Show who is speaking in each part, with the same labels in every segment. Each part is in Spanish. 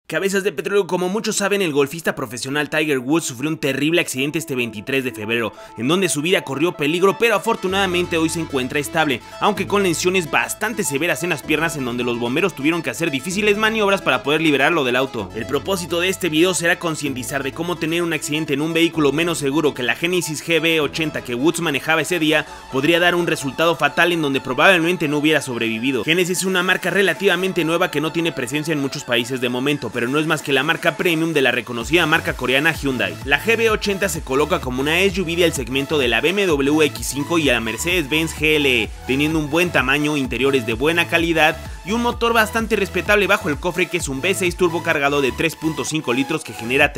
Speaker 1: Cabezas de petróleo. Como muchos saben, el golfista profesional Tiger Woods sufrió un terrible accidente este 23 de febrero, en donde su vida corrió peligro, pero afortunadamente hoy se encuentra estable, aunque con lesiones bastante severas en las piernas, en donde los bomberos tuvieron que hacer difíciles maniobras para poder liberarlo del auto. El propósito de este video será concientizar de cómo tener un accidente en un vehículo menos seguro que la Genesis GB80 que Woods manejaba ese día podría dar un resultado fatal en donde probablemente no hubiera sobrevivido. Genesis es una marca relativamente nueva que no tiene presencia en muchos países de momento, pero no es más que la marca premium de la reconocida marca coreana Hyundai. La GB80 se coloca como una SUV del segmento de la BMW X5 y la Mercedes-Benz GLE, teniendo un buen tamaño, interiores de buena calidad y un motor bastante respetable bajo el cofre, que es un V6 turbocargado de 3.5 litros que genera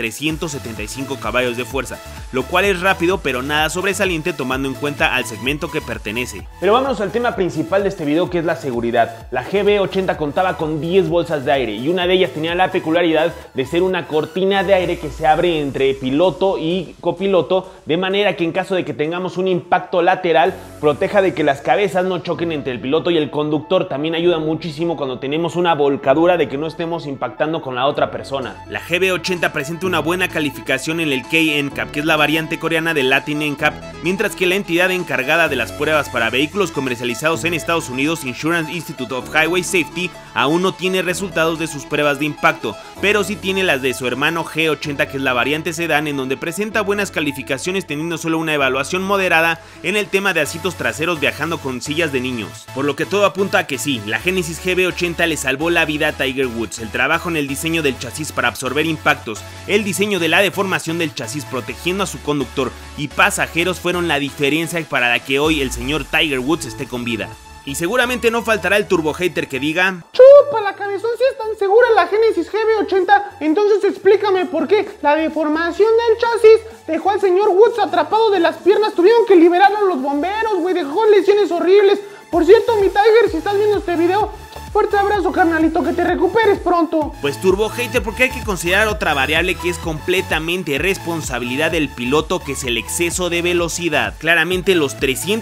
Speaker 1: 375 caballos de fuerza, lo cual es rápido pero nada sobresaliente tomando en cuenta al segmento que pertenece.
Speaker 2: Pero vámonos al tema principal de este video, que es la seguridad. La GB80 contaba con 10 bolsas de aire y una de ellas tenía la peculiaridad de ser una cortina de aire que se abre entre piloto y copiloto, de manera que en caso de que tengamos un impacto lateral proteja de que las cabezas no choquen entre el piloto y el conductor. También ayuda muchísimo cuando tenemos una volcadura de que no estemos impactando con la otra persona.
Speaker 1: La GB80 presenta una buena calificación en el K-NCAP, que es la variante coreana del Latin NCAP, mientras que la entidad encargada de las pruebas para vehículos comercializados en Estados Unidos, Insurance Institute of Highway Safety, aún no tiene resultados de sus pruebas de impacto, pero sí tiene las de su hermano G80, que es la variante sedán, en donde presenta buenas calificaciones, teniendo solo una evaluación moderada en el tema de asientos traseros viajando con sillas de niños, por lo que todo apunta a que sí, la Genesis GB80 le salvó la vida a Tiger Woods. El trabajo en el diseño del chasis para absorber impactos, el diseño de la deformación del chasis protegiendo a su conductor y pasajeros fueron la diferencia para la que hoy el señor Tiger Woods esté con vida. Y seguramente no faltará el turbo hater que diga:
Speaker 3: chupa la cabezón, si es tan segura la Genesis GB80, entonces explícame por qué la deformación del chasis dejó al señor Woods atrapado de las piernas. Tuvieron que liberarlo a los bomberos, güey, dejó lesiones horribles. Por cierto, mi Tiger, si estás viendo este video, fuerte abrazo, carnalito, que te recuperes pronto.
Speaker 1: Pues turbo hater, porque hay que considerar otra variable que es completamente responsabilidad del piloto, que es el exceso de velocidad. Claramente los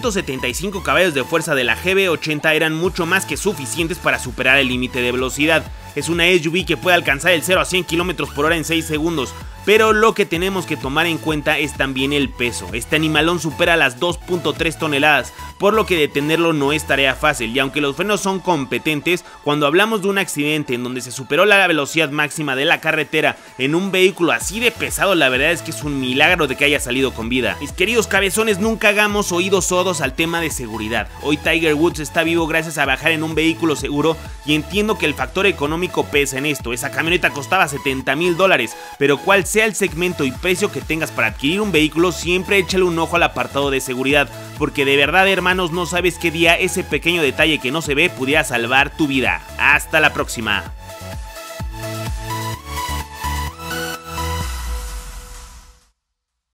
Speaker 1: 375 caballos de fuerza de la GB80 eran mucho más que suficientes para superar el límite de velocidad. Es una SUV que puede alcanzar el 0 a 100 km/h en 6 segundos. Pero lo que tenemos que tomar en cuenta es también el peso. Este animalón supera las 2.3 toneladas, por lo que detenerlo no es tarea fácil, y aunque los frenos son competentes, cuando hablamos de un accidente en donde se superó la velocidad máxima de la carretera en un vehículo así de pesado, la verdad es que es un milagro de que haya salido con vida. Mis queridos cabezones, nunca hagamos oídos sordos al tema de seguridad. Hoy Tiger Woods está vivo gracias a viajar en un vehículo seguro, y entiendo que el factor económico pesa en esto. Esa camioneta costaba $70,000, pero cual sea el segmento y precio que tengas para adquirir un vehículo, siempre échale un ojo al apartado de seguridad, porque de verdad, hermanos, no sabes qué día ese pequeño detalle que no se ve pudiera salvar tu vida. Hasta la próxima.